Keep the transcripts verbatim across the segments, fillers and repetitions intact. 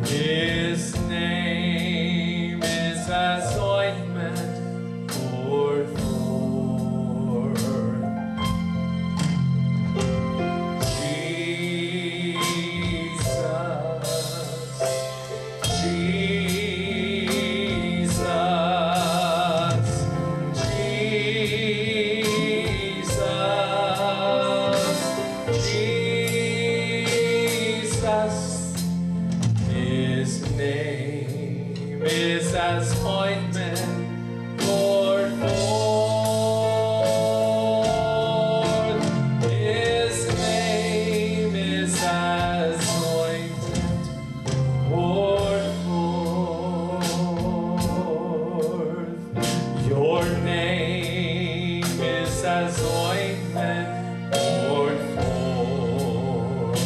His name is as ointment poured forth. Jesus, Jesus, Jesus, Jesus. His name is as ointment poured forth. His name is as ointment poured forth. Your name is as ointment poured forth.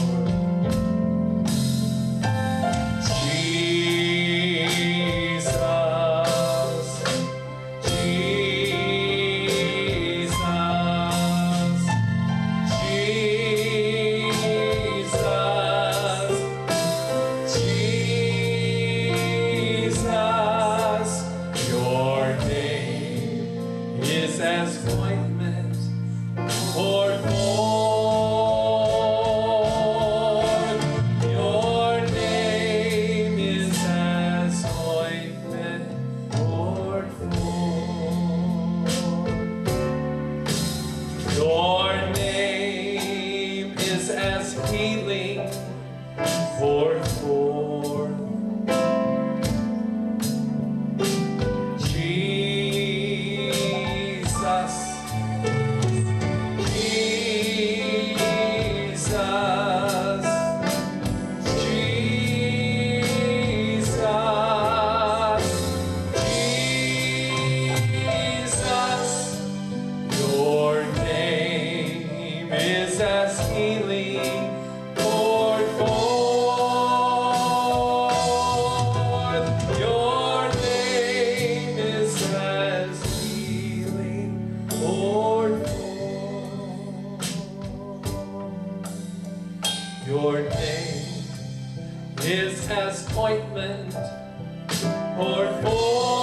Jesus, Jesus, Jesus, Jesus. Your name is as ointment poured forth. Your name is as ointment poured forth. Your name is as healing poured forth. Jesus, Jesus, Jesus, Jesus. Your name is as healing poured forth. Your name is as healing poured forth. Your name is as ointment poured forth.